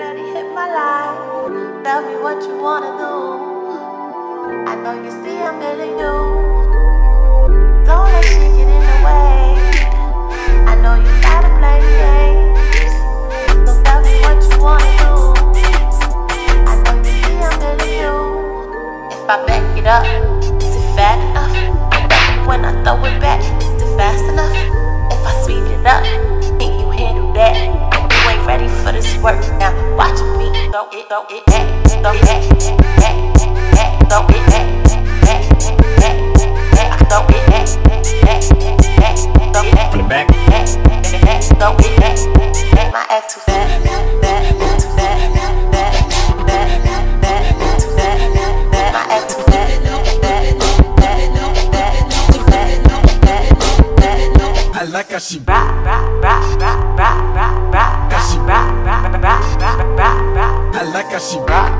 already hit my line. Tell me what you wanna do. I know you see I'm feeling you. Don't let shit get in the way. I know you gotta play games. So tell me what you wanna do. I know you see I'm feeling you. If I back it up, is it fat enough? When I throw it back, is it fast enough? If I speed it up, can you handle that? You ain't ready for this work now. Watch me throw it back, throw it back, throw it back, throw it back, throw it back, From the back. throw it back. My ass too fat, too fat, too fat, too fat. My ass too fat, I like how she rock, rock, rock, rock, rock, rock, rock, rock, rock, rock, rock, rock, rock, rock. I like how she rock.